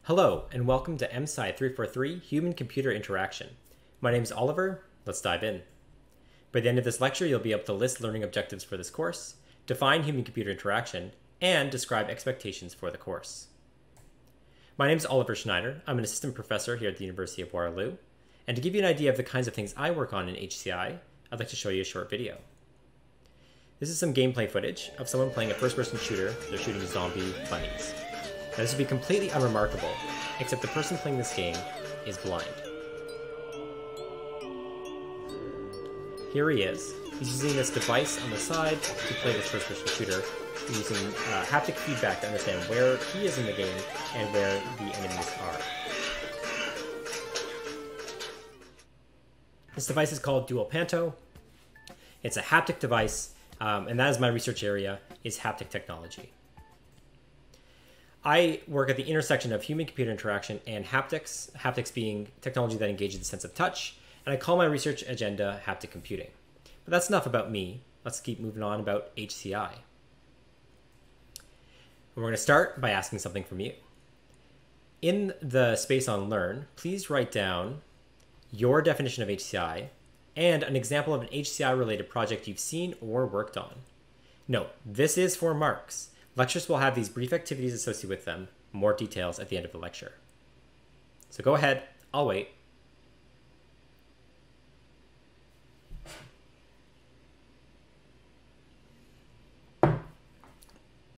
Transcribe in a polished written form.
Hello, and welcome to MSCI 343 Human-Computer Interaction. My name is Oliver. Let's dive in. By the end of this lecture, you'll be able to list learning objectives for this course, define human-computer interaction, and describe expectations for the course. My name is Oliver Schneider. I'm an assistant professor here at the University of Waterloo. And to give you an idea of the kinds of things I work on in HCI, I'd like to show you a short video. This is some gameplay footage of someone playing a first-person shooter. They're shooting zombie bunnies. Now, this would be completely unremarkable, except the person playing this game is blind. Here he is. He's using this device on the side to play this first-person shooter, using haptic feedback to understand where he is in the game and where the enemies are. This device is called Dual Panto. It's a haptic device, and that is my research area, is haptic technology. I work at the intersection of human-computer interaction and haptics, haptics being technology that engages the sense of touch, and I call my research agenda haptic computing. But that's enough about me. Let's keep moving on about HCI. And we're going to start by asking something from you. In the space on Learn, please write down your definition of HCI and an example of an HCI-related project you've seen or worked on. Note, this is for marks. Lectures will have these brief activities associated with them. More details at the end of the lecture. So go ahead, I'll wait.